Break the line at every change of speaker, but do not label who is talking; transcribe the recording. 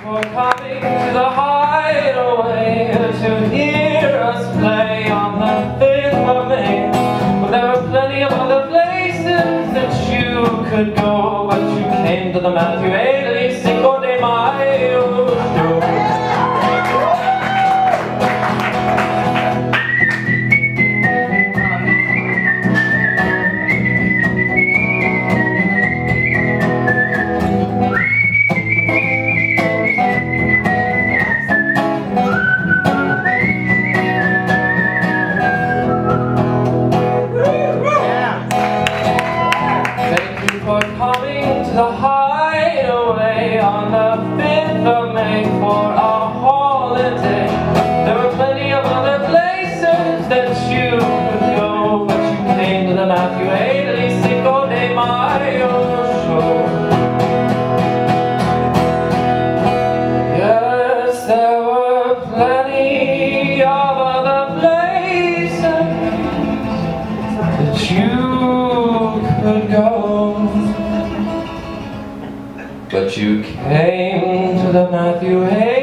for coming to the Hideaway to hear us play on the 5th of May. Well, there were plenty of other places that you could go, but you came to the Hideaway Cinco de Mayo show. For coming to the Hideaway on the 5th of May for a holiday. There were plenty of other places that you could go, but you came to the Hideaway Cinco de Mayo show. Yes, there were plenty of other places that you could go, but you came to the Hideaway